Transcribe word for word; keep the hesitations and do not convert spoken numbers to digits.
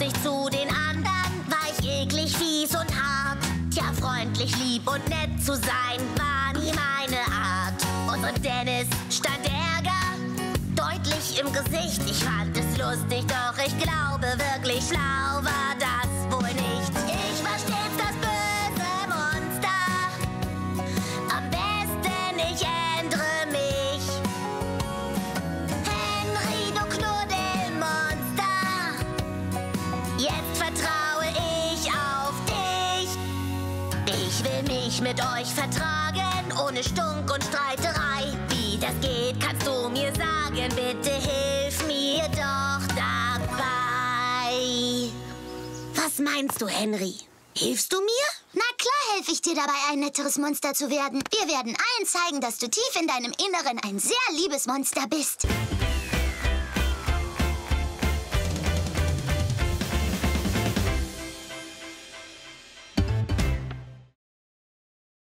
Unterschied zu den anderen war ich eklig, fies und hart. Tja, freundlich, lieb und nett zu sein war nie meine Art. Unserem Dennis stand Ärger deutlich im Gesicht. Ich fand es lustig, doch ich glaube wirklich schlau war das wohl nicht. Ich war stets das böse Monster. Am besten ich ändere mich. Henry, du Knuddelmonster, jetzt vertraue ich auf dich. Ich will mich mit euch vertragen, ohne Stunk und Streiterei. Wie das geht, kannst du mir sagen, bitte hilf mir doch dabei. Was meinst du, Henry? Hilfst du mir? Na klar helfe ich dir dabei, ein netteres Monster zu werden. Wir werden allen zeigen, dass du tief in deinem Inneren ein sehr liebes Monster bist.